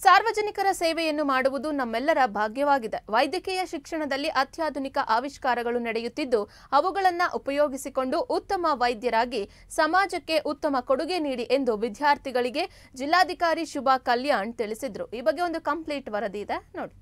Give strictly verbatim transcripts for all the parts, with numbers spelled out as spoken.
ಸಾರ್ವಜನಿಕರ ಸೇವೆಯನ್ನು ಮಾಡುವುದು ನಮ್ಮೆಲ್ಲರ ಭಾಗ್ಯವಾಗಿದೆ. ವೈದ್ಯಕೀಯ ಶಿಕ್ಷಣದಲ್ಲಿ ಅತ್ಯಾಧುನಿಕ ಆವಿಷ್ಕಾರಗಳು ನಡೆಯುತ್ತಿದ್ದು ಅವುಗಳನ್ನು ಉಪಯೋಗಿಸಿಕೊಂಡು ಉತ್ತಮ ವೈದ್ಯರಾಗಿ ಸಮಾಜಕ್ಕೆ ಉತ್ತಮ ಕೊಡುಗೆ ನೀಡಿ ಎಂದು ವಿದ್ಯಾರ್ಥಿಗಳಿಗೆ ಜಿಲ್ಲಾಧಿಕಾರಿ ಶುಭಾ ಕಲ್ಯಾಣ್ ತಿಳಿಸಿದರು. ಈ ಬಗ್ಗೆ ಒಂದು ಕಂಪ್ಲೀಟ್ ವರದಿ ಇದೆ ನೋಡಿ.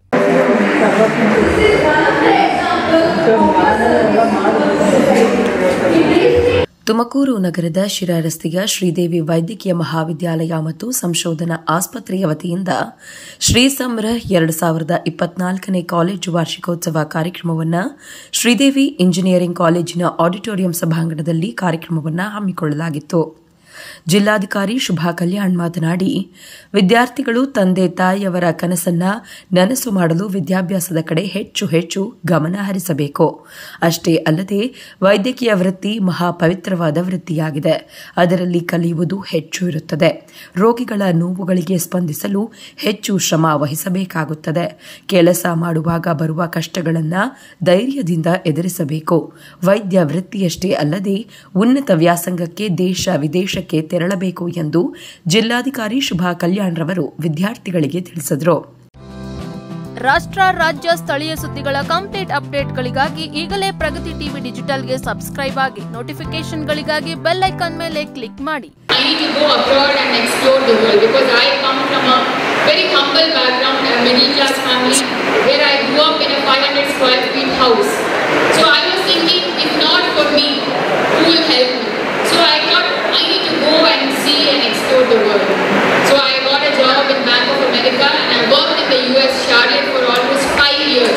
ತುಮಕೂರು ನಗರದ ಶಿರಾ ರಸ್ತೆಯ ಶ್ರೀದೇವಿ ವೈದ್ಯಕೀಯ ಮಹಾವಿದ್ಯಾಲಯ ಮತ್ತು ಸಂಶೋಧನಾ ಆಸ್ಪತ್ರೆಯ ವತಿಯಿಂದ ಶ್ರೀ ಸಂರಃ ಎರಡು ಸಾವಿರದ ಇಪ್ಪತ್ನಾಲ್ಕನೇ ಕಾಲೇಜು ವಾರ್ಷಿಕೋತ್ಸವ ಕಾರ್ಯಕ್ರಮವನ್ನು ಶ್ರೀದೇವಿ ಇಂಜಿನಿಯರಿಂಗ್ ಕಾಲೇಜಿನ ಆಡಿಟೋರಿಯಂ ಸಭಾಂಗಣದಲ್ಲಿ ಕಾರ್ಯಕ್ರಮವನ್ನು ಹಮ್ಮಿಕೊಳ್ಳಲಾಗಿತ್ತು. ಜಿಲ್ಲಾಧಿಕಾರಿ ಶುಭಾ ಕಲ್ಯಾಣ್ ಮಾತನಾಡಿ, ವಿದ್ಯಾರ್ಥಿಗಳು ತಂದೆ ತಾಯಿಯವರ ಕನಸನ್ನ ನನಸು ಮಾಡಲು ವಿದ್ಯಾಭ್ಯಾಸದ ಕಡೆ ಹೆಚ್ಚು ಹೆಚ್ಚು ಗಮನ ಹರಿಸಬೇಕು. ಅಷ್ಟೇ ಅಲ್ಲದೆ ವೈದ್ಯಕೀಯ ವೃತ್ತಿ ಮಹಾ ಪವಿತ್ರವಾದ ವೃತ್ತಿಯಾಗಿದೆ. ಅದರಲ್ಲಿ ಕಲಿಯುವುದು ಹೆಚ್ಚು ಇರುತ್ತದೆ. ರೋಗಿಗಳ ನೋವುಗಳಿಗೆ ಸ್ಪಂದಿಸಲು ಹೆಚ್ಚು ಶ್ರಮ ವಹಿಸಬೇಕಾಗುತ್ತದೆ. ಕೆಲಸ ಮಾಡುವಾಗ ಬರುವ ಕಷ್ಟಗಳನ್ನು ಧೈರ್ಯದಿಂದ ಎದುರಿಸಬೇಕು. ವೈದ್ಯ ವೃತ್ತಿಯಷ್ಟೇ ಅಲ್ಲದೆ ಉನ್ನತ ವ್ಯಾಸಂಗಕ್ಕೆ ದೇಶ ವಿದೇಶಕ್ಕೆ ತೆರಳಬೇಕು ಎಂದು ಜಿಲ್ಲಾಧಿಕಾರಿ ಶುಭಾ ಕಲ್ಯಾಣ್ ರವರು ವಿದ್ಯಾರ್ಥಿಗಳಿಗೆ ತಿಳಿಸಿದರು. ರಾಷ್ಟ್ರ, ರಾಜ್ಯ, ಸ್ಥಳೀಯ ಸುದ್ದಿಗಳ ಕಂಪ್ಲೀಟ್ ಅಪ್ಡೇಟ್ಗಳಿಗಾಗಿ ಈಗಲೇ ಪ್ರಗತಿ ಟಿವಿ ಡಿಜಿಟಲ್ಗೆ ಸಬ್ಸ್ಕ್ರೈಬ್ ಆಗಿ, ನೋಟಿಫಿಕೇಶನ್ಗಳಿಗಾಗಿ ಬೆಲ್ ಐಕಾನ್ ಮೇಲೆ ಕ್ಲಿಕ್ ಮಾಡಿ. I need to go abroad and explore the world because I come from a very humble background, a middle class family where I grew up in a five hundred square feet house. So I was thinking, if not for me, who will help me? So I thought I need to go and see and explore the world. So I got a job in Bank of America and I worked in the U S Charlotte for almost five years.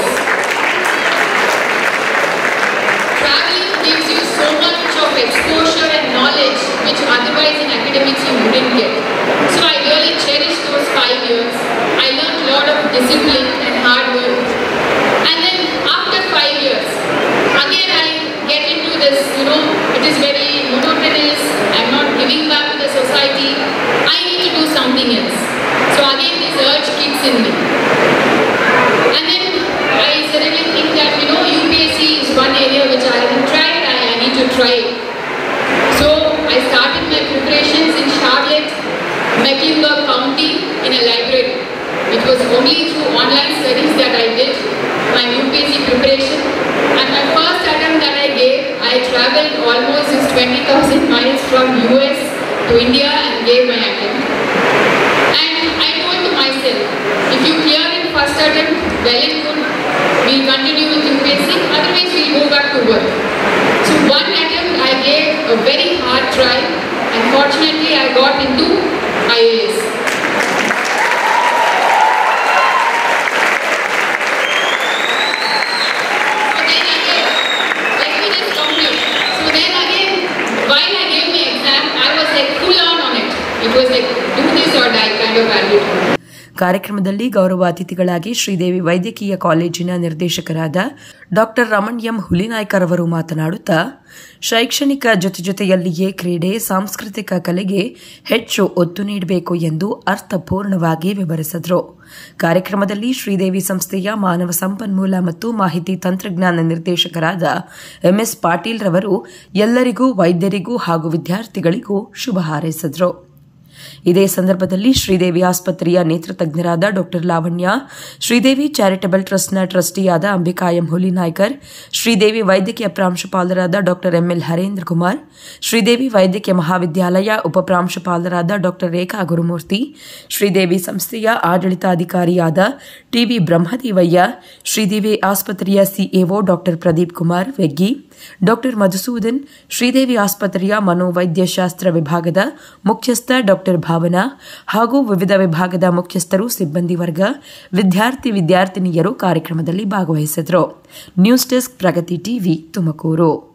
Traveling gives you so much of exposure and knowledge which otherwise in academics you wouldn't get. So I really cherished those five years. I learned a lot of discipline and hard work. And then after five years, again I get into this, you know, it is very monotonous. I'm not giving back to the society. I need to do something else. So again this urge kicks in me. And then I suddenly think that, you know, U P S C is one area which I haven't tried. I, I need to try it. So I started my preparations in Charlotte, Mecklenburg County in a library. It was only through online studies that I did my U P S C preparation. And my first attempt that I gave, I travelled almost twenty thousand miles from U S to India and gave my attempt. And I told to myself, if you clear in first attempt, well and good, we'll continue with U P S C, otherwise we'll go back to work. So one attempt I gave a very hard try, and fortunately I got into I A S. ಕಾರ್ಯಕ್ರಮದಲ್ಲಿ ಗೌರವ ಅತಿಥಿಗಳಾಗಿ ಶ್ರೀದೇವಿ ವೈದ್ಯಕೀಯ ಕಾಲೇಜಿನ ನಿರ್ದೇಶಕರಾದ doctor Raman M Hulinaikar ಅವರು ಮಾತನಾಡುತ್ತಾ, ಶೈಕ್ಷಣಿಕ ಜೊತೆ ಜೊತೆಯಲ್ಲಿಯೇ ಕ್ರೀಡೆ, ಸಾಂಸ್ಕೃತಿಕ ಕಲೆಗೆ ಹೆಚ್ಚು ಒತ್ತು ನೀಡಬೇಕು ಎಂದು ಅರ್ಥಪೂರ್ಣವಾಗಿ ವಿವರಿಸಿದರು. ಕಾರ್ಯಕ್ರಮದಲ್ಲಿ ಶ್ರೀದೇವಿ ಸಂಸ್ಥೆಯ ಮಾನವ ಸಂಪನ್ಮೂಲ ಮತ್ತು ಮಾಹಿತಿ ತಂತ್ರಜ್ಞಾನ ನಿರ್ದೇಶಕರಾದ ಎಂಎಸ್ ಪಾಟೀಲ್ ರವರು ಎಲ್ಲರಿಗೂ, ವೈದ್ಯರಿಗೂ ಹಾಗೂ ವಿದ್ಯಾರ್ಥಿಗಳಿಗೂ ಶುಭ ಹಾರೈಸಿದರು. ಇದೇ ಸಂದರ್ಭದಲ್ಲಿ ಶ್ರೀದೇವಿ ಆಸ್ಪತ್ರೆಯ ನೇತೃತಜ್ಞರಾದ ಡಾಕ್ಟರ್ ಲಾವಣ್ಯ, ಶ್ರೀದೇವಿ ಚಾರಿಟಬಲ್ ಟ್ರಸ್ಟ್ನ ಟ್ರಸ್ಟಿಯಾದ ಅಂಬಿಕಾ ಎಂ ಹುಲಿನಾಯ್ಕರ್, ಶ್ರೀದೇವಿ ವೈದ್ಯಕೀಯ ಪ್ರಾಂಶುಪಾಲರಾದ ಡಾಕ್ಟರ್ ಎಂಎಲ್ ಹರೇಂದ್ರ ಕುಮಾರ್, ಶ್ರೀದೇವಿ ವೈದ್ಯಕೀಯ ಮಹಾವಿದ್ಯಾಲಯ ಉಪಪ್ರಾಂಶುಪಾಲರಾದ ಡಾಕ್ಟರ್ ರೇಖಾ ಗುರುಮೂರ್ತಿ, ಶ್ರೀದೇವಿ ಸಂಸ್ಥೆಯ ಆಡಳಿತಾಧಿಕಾರಿಯಾದ ಟಿವಿ ಬ್ರಹ್ಮದೇವಯ್ಯ, ಶ್ರೀದೇವಿ ಆಸ್ಪತ್ರೆಯ CAO doctor Pradeep Kumar Veggi, doctor Madhusudan, Sridevi ಆಸ್ಪತ್ರೆಯ ಮನೋವೈದ್ಯಶಾಸ್ತ್ರ ವಿಭಾಗದ ಮುಖ್ಯಸ್ಥ ಡಾಕ್ಟರ್ ಭಾವನಾ ಹಾಗೂ ವಿವಿಧ ವಿಭಾಗದ ಮುಖ್ಯಸ್ಥರು, ಸಿಬ್ಬಂದಿ ವರ್ಗ, ವಿದ್ಯಾರ್ಥಿ ವಿದ್ಯಾರ್ಥಿನಿಯರು ಕಾರ್ಯಕ್ರಮದಲ್ಲಿ ಭಾಗವಹಿಸಿದರು. News desk, Pragati TV, Tumakuru.